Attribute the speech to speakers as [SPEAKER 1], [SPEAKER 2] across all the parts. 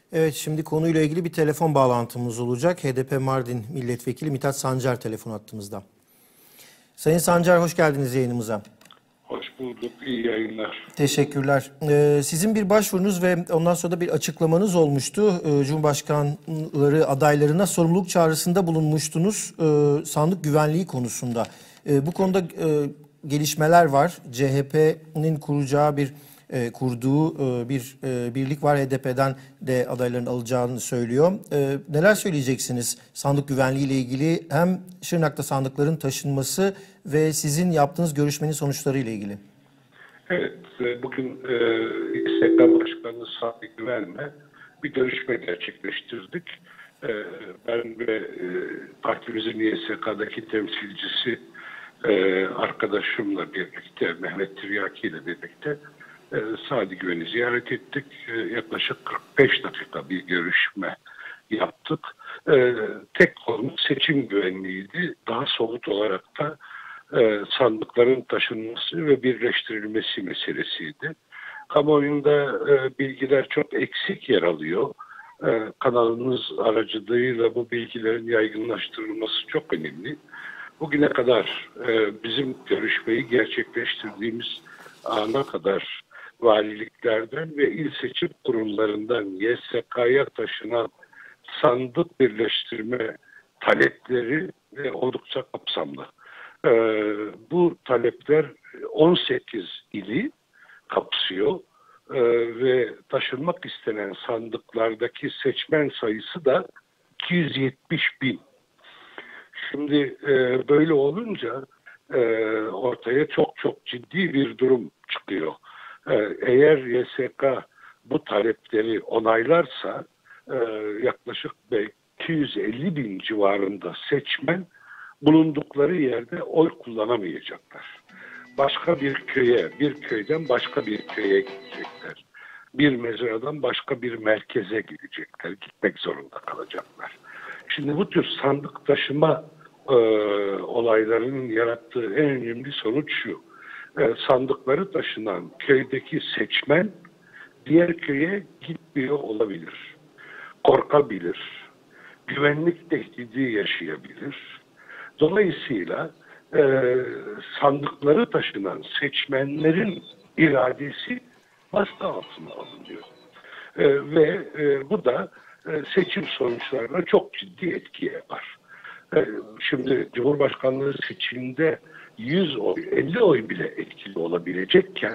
[SPEAKER 1] Evet, şimdi konuyla ilgili bir telefon bağlantımız olacak. HDP Mardin Milletvekili Mithat Sancar telefon hattımızda. Sayın Sancar, hoş geldiniz yayınımıza.
[SPEAKER 2] Hoş bulduk, iyi yayınlar.
[SPEAKER 1] Teşekkürler. Sizin bir başvurunuz ve ondan sonra da bir açıklamanız olmuştu. Cumhurbaşkanları adaylarına sorumluluk çağrısında bulunmuştunuz sandık güvenliği konusunda. Bu konuda gelişmeler var. CHP'nin kurduğu bir birlik var. HDP'den de adayların alacağını söylüyor. Neler söyleyeceksiniz sandık güvenliği ile ilgili? Hem Şırnak'ta sandıkların taşınması ve sizin yaptığınız görüşmenin sonuçları ile ilgili.
[SPEAKER 2] Evet, bugün İSK Başkanı Sadık Güven'le bir görüşme gerçekleştirdik. Ben ve partimizin İSK'daki temsilcisi arkadaşımla birlikte, Mehmet Tiryaki ile birlikte Sadık Güven'i ziyaret ettik. Yaklaşık 45 dakika bir görüşme yaptık. Tek konu seçim güvenliğiydi. Daha somut olarak da sandıkların taşınması ve birleştirilmesi meselesiydi. Kamuoyunda bilgiler çok eksik yer alıyor. Kanalınız aracılığıyla bu bilgilerin yaygınlaştırılması çok önemli. Bugüne kadar bizim görüşmeyi gerçekleştirdiğimiz ana kadar valiliklerden ve il seçim kurumlarından YSK'ya taşınan sandık birleştirme talepleri oldukça kapsamlı. Bu talepler 18 ili kapsıyor ve taşınmak istenen sandıklardaki seçmen sayısı da 270 bin. Şimdi böyle olunca ortaya çok ciddi bir durum çıkıyor. Eğer YSK bu talepleri onaylarsa yaklaşık 250 bin civarında seçmen bulundukları yerde oy kullanamayacaklar. Başka bir köye, bir köyden başka bir köye gidecekler. Bir mezradan başka bir merkeze gidecekler. Gitmek zorunda kalacaklar. Şimdi bu tür sandık taşıma olaylarının yarattığı en önemli sonuç şu. Sandıkları taşınan köydeki seçmen diğer köye gitmiyor olabilir. Korkabilir. Güvenlik tehdidi yaşayabilir. Dolayısıyla sandıkları taşınan seçmenlerin iradesi baskı altına alınıyor. Bu da seçim sonuçlarına çok ciddi etki yapar. Şimdi Cumhurbaşkanlığı seçiminde 100 oy, 50 oy bile etkili olabilecekken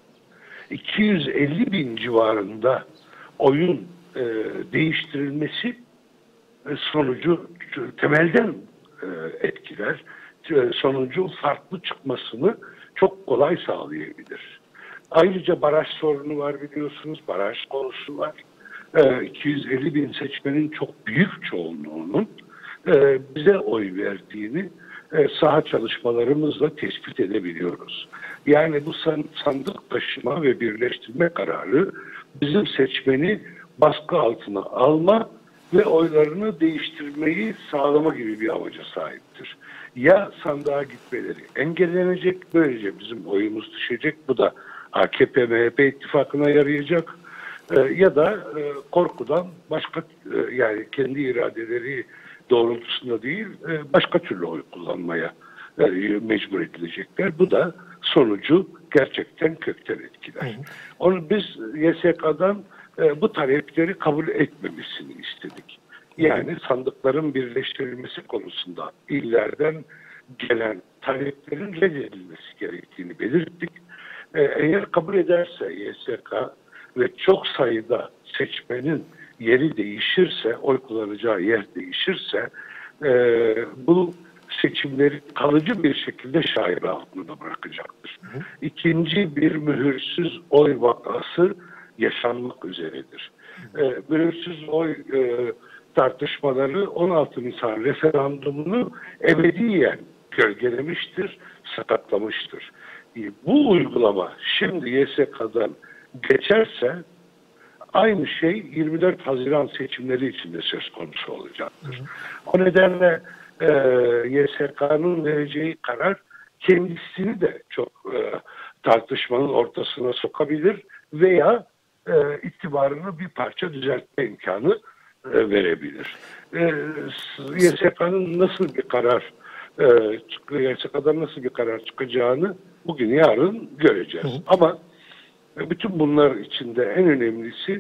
[SPEAKER 2] 250 bin civarında oyun değiştirilmesi sonucu temelden etkiler. Sonucun farklı çıkmasını çok kolay sağlayabilir. Ayrıca baraj sorunu var biliyorsunuz. Baraj konusu var. 250 bin seçmenin çok büyük çoğunluğunun bize oy verdiğini saha çalışmalarımızla tespit edebiliyoruz. Yani bu sandık taşıma ve birleştirme kararı bizim seçmeni baskı altına alma ve oylarını değiştirmeyi sağlama gibi bir amaca sahiptir. Ya sandığa gitmeleri engellenecek, böylece bizim oyumuz düşecek, bu da AKP-MHP ittifakına yarayacak, ya da korkudan başka yani kendi iradeleri doğrultusunda değil başka türlü oy kullanmaya mecbur edilecekler. Bu da sonucu gerçekten kökten etkiler. Onu biz YSK'dan bu talepleri kabul etmemesini istedik. Yani sandıkların birleştirilmesi konusunda illerden gelen taleplerin reddedilmesi gerektiğini belirttik. Eğer kabul ederse YSK ve çok sayıda seçmenin yeri değişirse, oy kullanacağı yer değişirse bu seçimleri kalıcı bir şekilde şaibe altında bırakacaktır. İkinci bir mühürsüz oy vakası yaşanmak üzeredir. Mühürsüz oy tartışmaları 16 Nisan referandumunu ebediyen gölgelemiştir, sakatlamıştır. Bu uygulama şimdi YSK'dan geçerse aynı şey 24 Haziran seçimleri için de söz konusu olacaktır. O nedenle YSK'nın vereceği karar kendisini de çok tartışmanın ortasına sokabilir veya itibarını bir parça düzeltme imkanı verebilir. YSK'nın nasıl bir karar YSK'dan nasıl bir karar çıkacağını bugün yarın göreceğiz. Ama bütün bunlar içinde en önemlisi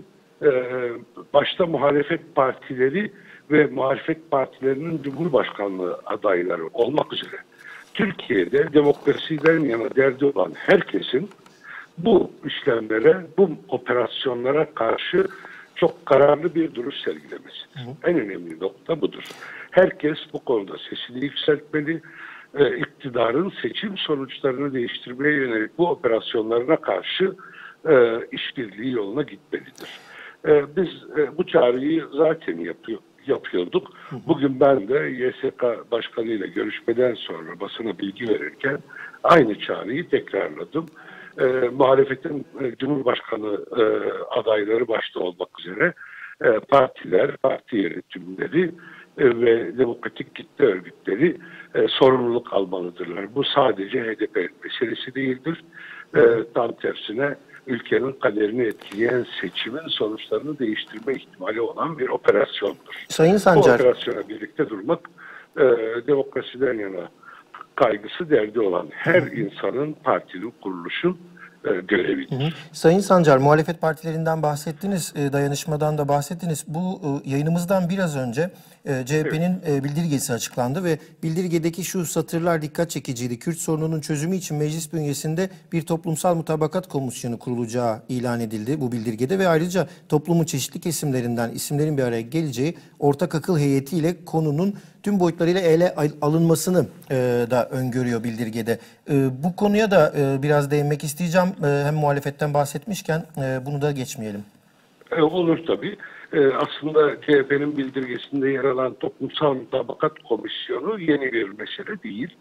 [SPEAKER 2] başta muhalefet partileri ve muhalefet partilerinin Cumhurbaşkanlığı adayları olmak üzere Türkiye'de demokrasiden yana derdi olan herkesin bu işlemlere, bu operasyonlara karşı çok kararlı bir duruş sergilemesidir. En önemli nokta budur. Herkes bu konuda sesini yükseltmeli, iktidarın seçim sonuçlarını değiştirmeye yönelik bu operasyonlarına karşı işbirliği yoluna gitmelidir. Biz bu çağrıyı zaten yapıyorduk. Bugün ben de YSK Başkanı ile görüşmeden sonra basına bilgi verirken aynı çağrıyı tekrarladım. Muhalefetin Cumhurbaşkanı adayları başta olmak üzere partiler, parti yönetimleri ve demokratik kitle örgütleri sorumluluk almalıdırlar. Bu sadece HDP meselesi değildir. Tam tersine ülkenin kaderini etkileyen seçimin sonuçlarını değiştirme ihtimali olan bir operasyondur.
[SPEAKER 1] Sayın Sancar,
[SPEAKER 2] bu operasyona birlikte durmak demokrasiden yana kaygısı, derdi olan her insanın, partinin, kuruluşun görevidir.
[SPEAKER 1] Sayın Sancar, muhalefet partilerinden bahsettiniz, dayanışmadan da bahsettiniz. Bu yayınımızdan biraz önce CHP'nin bildirgesi açıklandı ve bildirgedeki şu satırlar dikkat çekiciydi. Kürt sorununun çözümü için meclis bünyesinde bir toplumsal mutabakat komisyonu kurulacağı ilan edildi bu bildirgede ve ayrıca toplumun çeşitli kesimlerinden isimlerin bir araya geleceği ortak akıl heyetiyle konunun tüm boyutlarıyla ele alınmasını da öngörüyor bildirgede. Bu konuya da biraz değinmek isteyeceğim. Hem muhalefetten bahsetmişken bunu da geçmeyelim.
[SPEAKER 2] Olur tabii. Aslında CHP'nin bildirgesinde yer alan Toplumsal Mutabakat Komisyonu yeni bir mesele değil.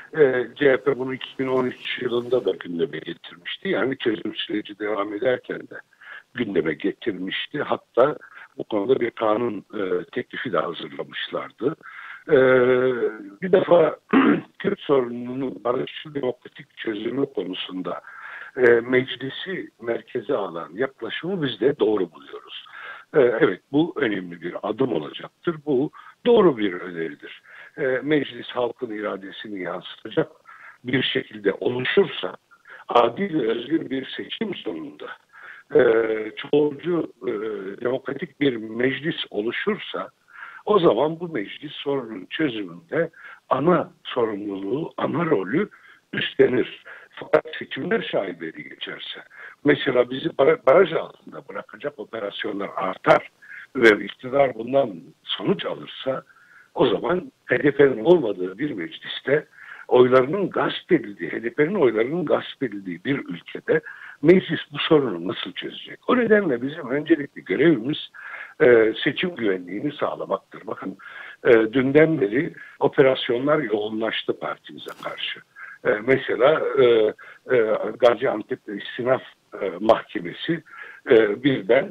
[SPEAKER 2] CHP bunu 2013 yılında da gündeme getirmişti. Yani çözüm süreci devam ederken de gündeme getirmişti. Hatta bu konuda bir kanun teklifi de hazırlamışlardı. Bir defa Kürt sorununun barışçıl demokratik çözümü konusunda meclisi merkeze alan yaklaşımı biz de doğru buluyoruz. Evet, bu önemli bir adım olacaktır. Bu doğru bir öneridir. Meclis halkın iradesini yansıtacak bir şekilde oluşursa, adil ve özgür bir seçim sonunda çoğulcu demokratik bir meclis oluşursa, o zaman bu meclis sorunun çözümünde ana sorumluluğu, ana rolü üstlenir. Fakat seçimler şaibeli geçerse, mesela bizi baraj altında bırakacak operasyonlar artar ve iktidar bundan sonuç alırsa, o zaman HDP'nin olmadığı bir mecliste oylarının gasp edildiği, HDP'nin oylarının gasp edildiği bir ülkede meclis bu sorunu nasıl çözecek? O nedenle bizim öncelikli görevimiz seçim güvenliğini sağlamaktır. Bakın dünden beri operasyonlar yoğunlaştı partimize karşı. Mesela Gaziantep İstinaf Mahkemesi birden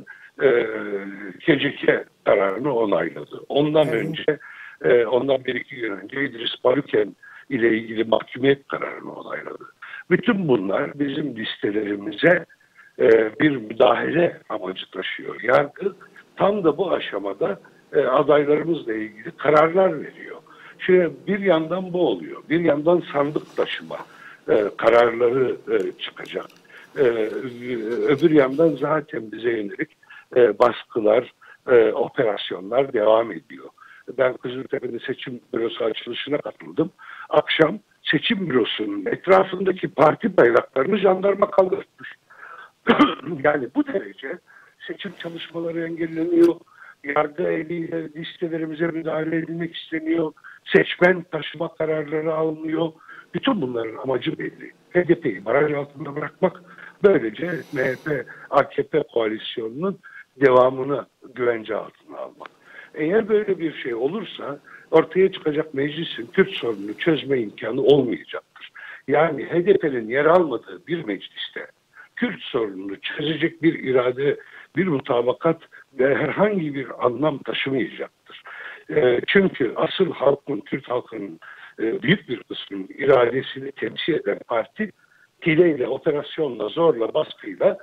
[SPEAKER 2] KCK kararını onayladı. Ondan bir iki gün önce İdris Baluken ile ilgili mahkumiyet kararını onayladı. Bütün bunlar bizim listelerimize bir müdahale amacı taşıyor. Yargı tam da bu aşamada adaylarımızla ilgili kararlar veriyor. Bir yandan bu oluyor. Bir yandan sandık taşıma kararları çıkacak. Öbür yandan zaten bize yönelik baskılar, operasyonlar devam ediyor. Ben Kızıltepe'de seçim bürosu açılışına katıldım. Akşam seçim bürosunun etrafındaki parti bayraklarını jandarma kaldırmış. Yani bu derece seçim çalışmaları engelleniyor. Yargı eliyle listelerimize müdahale edilmek isteniyor. Seçmen taşıma kararları alınıyor. Bütün bunların amacı belli. HDP'yi baraj altında bırakmak, böylece MHP-AKP koalisyonunun devamını güvence altına almak. Eğer böyle bir şey olursa ortaya çıkacak meclisin Kürt sorununu çözme imkanı olmayacaktır. Yani HDP'nin yer almadığı bir mecliste Kürt sorununu çözecek bir irade, bir mutabakat ve herhangi bir anlam taşımayacaktır. Çünkü asıl halkın, Kürt halkının büyük bir kısmının iradesini temsil eden parti hileyle, operasyonla, zorla, baskıyla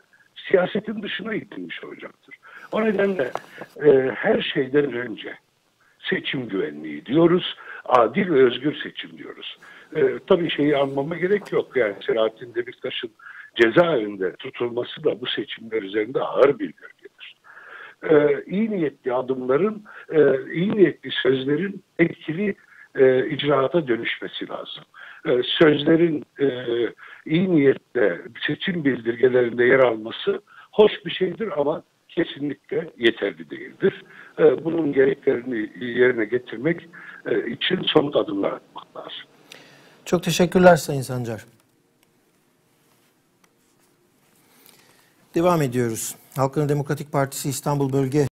[SPEAKER 2] siyasetin dışına itilmiş olacaktır. O nedenle her şeyden önce seçim güvenliği diyoruz, adil ve özgür seçim diyoruz. Tabii şeyi anmama gerek yok. Yani Selahattin Demirtaş'ın cezaevinde tutulması da bu seçimler üzerinde ağır bir gölgedir. İyi niyetli adımların, iyi niyetli sözlerin etkili icraata dönüşmesi lazım. Sözlerin iyi niyetle seçim bildirgelerinde yer alması hoş bir şeydir ama kesinlikle yeterli değildir. Bunun gereklerini yerine getirmek için somut adımlar atmak lazım.
[SPEAKER 1] Çok teşekkürler Sayın Sancar. Devam ediyoruz. Halkların Demokratik Partisi İstanbul Bölge